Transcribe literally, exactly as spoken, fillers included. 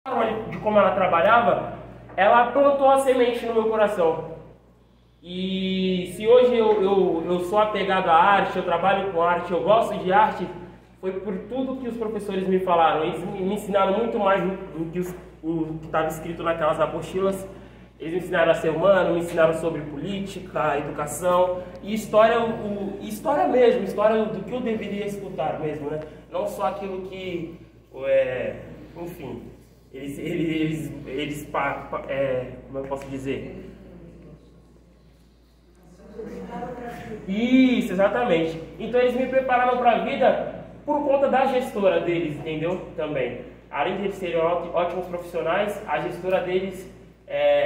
de como ela trabalhava, ela plantou a semente no meu coração. E se hoje eu, eu, eu sou apegado à arte, eu trabalho com arte, eu gosto de arte, foi por tudo que os professores me falaram. Eles me ensinaram muito mais do que o que estava escrito naquelas apostilas. Eles me ensinaram a ser humano, me ensinaram sobre política, educação e história, o, história mesmo, história do que eu deveria escutar mesmo, né? Não só aquilo que, é, enfim, eles, eles, eles é, como eu posso dizer? Isso, exatamente. Então eles me prepararam para a vida por conta da gestora deles, entendeu? Também. Além de eles serem ótimos profissionais, a gestora deles é,